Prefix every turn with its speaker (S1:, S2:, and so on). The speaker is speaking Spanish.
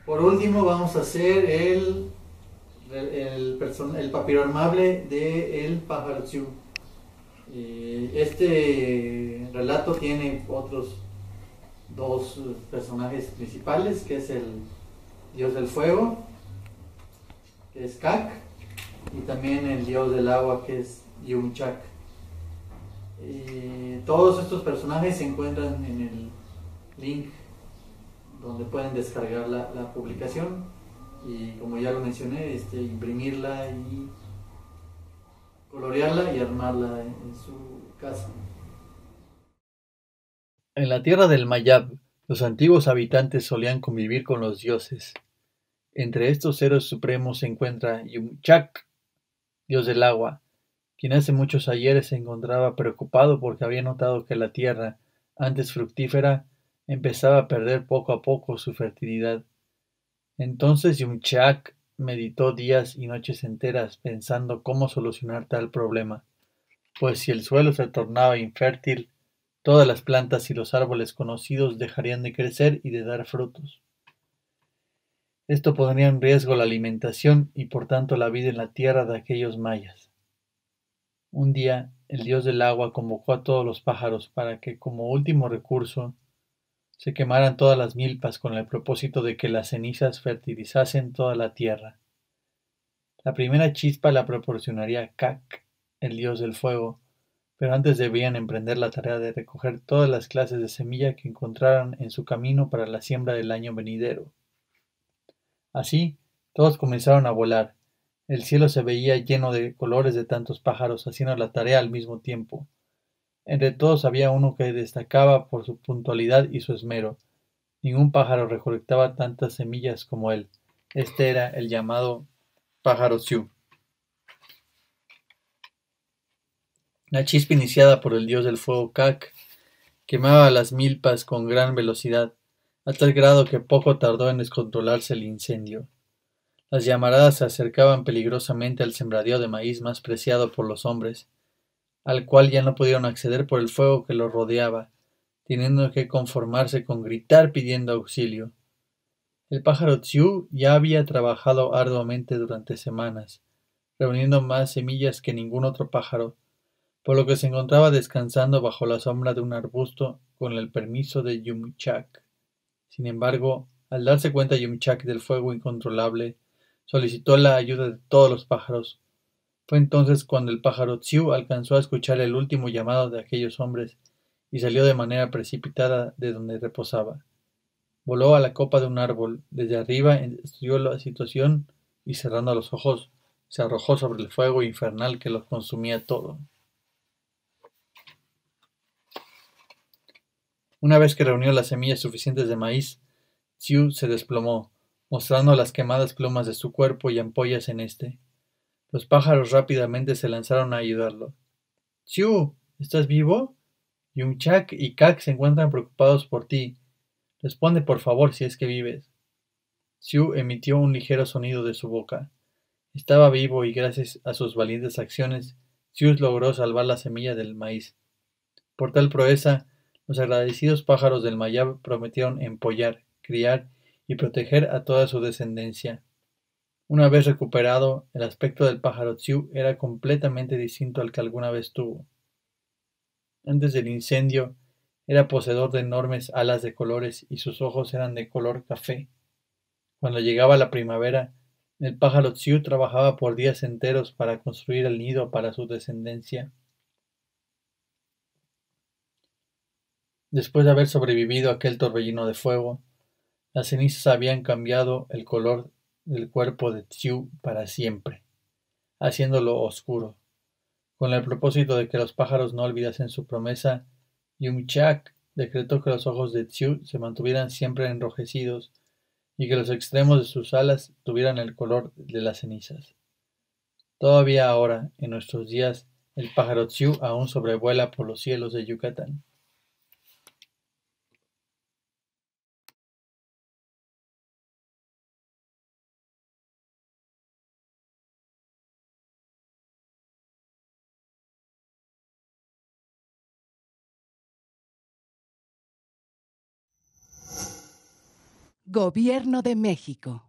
S1: Por último vamos a hacer el papiro armable de el pájaro Tsiu. Este relato tiene otros dos personajes principales, que es el dios del fuego, que es Kak, y también el dios del agua, que es Yumchak. Todos estos personajes se encuentran en el link donde pueden descargar la publicación y, como ya lo mencioné, imprimirla y colorearla y armarla en su casa.
S2: En la tierra del Mayab, los antiguos habitantes solían convivir con los dioses. Entre estos seres supremos se encuentra Yumchak, dios del agua, quien hace muchos ayeres se encontraba preocupado porque había notado que la tierra, antes fructífera, empezaba a perder poco a poco su fertilidad. Entonces Yumchak meditó días y noches enteras pensando cómo solucionar tal problema, pues si el suelo se tornaba infértil, todas las plantas y los árboles conocidos dejarían de crecer y de dar frutos. Esto pondría en riesgo la alimentación y por tanto la vida en la tierra de aquellos mayas. Un día, el dios del agua convocó a todos los pájaros para que, como último recurso, se quemaran todas las milpas con el propósito de que las cenizas fertilizasen toda la tierra. La primera chispa la proporcionaría Kak, el dios del fuego, pero antes debían emprender la tarea de recoger todas las clases de semilla que encontraran en su camino para la siembra del año venidero. Así, todos comenzaron a volar. El cielo se veía lleno de colores de tantos pájaros haciendo la tarea al mismo tiempo. Entre todos había uno que destacaba por su puntualidad y su esmero. Ningún pájaro recolectaba tantas semillas como él. Este era el llamado pájaro Sioux. La chispa iniciada por el dios del fuego Kak quemaba las milpas con gran velocidad, a tal grado que poco tardó en descontrolarse el incendio. Las llamaradas se acercaban peligrosamente al sembradío de maíz más preciado por los hombres, al cual ya no pudieron acceder por el fuego que los rodeaba, teniendo que conformarse con gritar pidiendo auxilio. El pájaro Tsiu ya había trabajado arduamente durante semanas, reuniendo más semillas que ningún otro pájaro, por lo que se encontraba descansando bajo la sombra de un arbusto con el permiso de Yumchak. Sin embargo, al darse cuenta Yumchak del fuego incontrolable, solicitó la ayuda de todos los pájaros. Fue entonces cuando el pájaro Tsiu alcanzó a escuchar el último llamado de aquellos hombres y salió de manera precipitada de donde reposaba. Voló a la copa de un árbol, desde arriba estudió la situación y cerrando los ojos se arrojó sobre el fuego infernal que los consumía todo. Una vez que reunió las semillas suficientes de maíz, Tsiu se desplomó, mostrando las quemadas plumas de su cuerpo y ampollas en este. Los pájaros rápidamente se lanzaron a ayudarlo. Tsiu, ¿estás vivo? Yumchak y Kak se encuentran preocupados por ti. Responde por favor si es que vives. Tsiu emitió un ligero sonido de su boca. Estaba vivo y gracias a sus valientes acciones, Tsiu logró salvar la semilla del maíz. Por tal proeza, los agradecidos pájaros del Mayab prometieron empollar, criar y proteger a toda su descendencia. Una vez recuperado, el aspecto del pájaro Tsiu era completamente distinto al que alguna vez tuvo. Antes del incendio, era poseedor de enormes alas de colores y sus ojos eran de color café. Cuando llegaba la primavera, el pájaro Tsiu trabajaba por días enteros para construir el nido para su descendencia. Después de haber sobrevivido a aquel torbellino de fuego, las cenizas habían cambiado el color del cuerpo de Tsiu para siempre, haciéndolo oscuro. Con el propósito de que los pájaros no olvidasen su promesa, Yumchak decretó que los ojos de Tsiu se mantuvieran siempre enrojecidos y que los extremos de sus alas tuvieran el color de las cenizas. Todavía ahora, en nuestros días, el pájaro Tsiu aún sobrevuela por los cielos de Yucatán.
S3: Gobierno de México.